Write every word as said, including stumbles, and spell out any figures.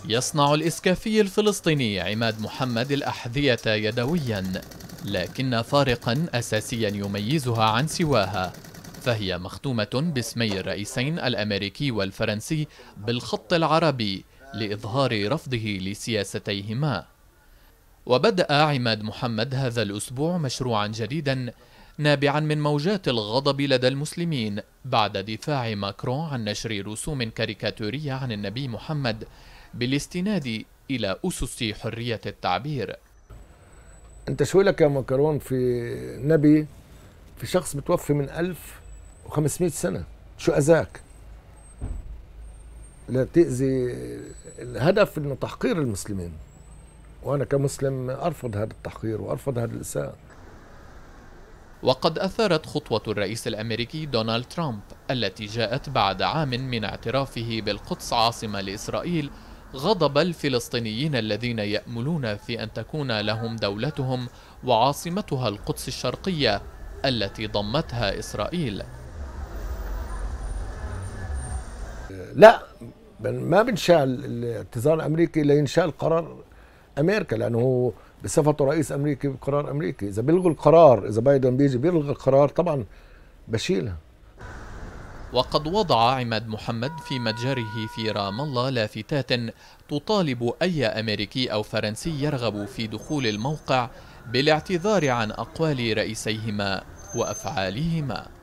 يصنع الإسكافي الفلسطيني عماد محمد الأحذية يدويا، لكن فارقا أساسيا يميزها عن سواها، فهي مختومة باسمي الرئيسين الأمريكي والفرنسي بالخط العربي لإظهار رفضه لسياستيهما. وبدأ عماد محمد هذا الأسبوع مشروعا جديدا نابعا من موجات الغضب لدى المسلمين بعد دفاع ماكرون عن نشر رسوم كاريكاتورية عن النبي محمد بالاستناد إلى أسس حرية التعبير. أنت شو لك يا ماكرون في نبي، في شخص متوفي من ألف وخمسمائة سنة، شو أذاك؟ لا تأذي، الهدف إنه تحقير المسلمين، وأنا كمسلم أرفض هذا التحقير وأرفض هذا الإساءة. وقد أثارت خطوة الرئيس الأمريكي دونالد ترامب التي جاءت بعد عام من اعترافه بالقدس عاصمة لإسرائيل غضب الفلسطينيين الذين يأملون في أن تكون لهم دولتهم وعاصمتها القدس الشرقية التي ضمتها إسرائيل. لا، ما بنشال الاعتذار الأمريكي لينشال قرار أمريكا، لأنه هو بصفته رئيس أمريكي بقرار أمريكي. إذا بيلغوا القرار، إذا بايدن بيجي بيلغي القرار، طبعا بشيلها. وقد وضع عماد محمد في متجره في رام الله لافتات تطالب أي أمريكي أو فرنسي يرغب في دخول الموقع بالاعتذار عن أقوال رئيسيهما وأفعالهما.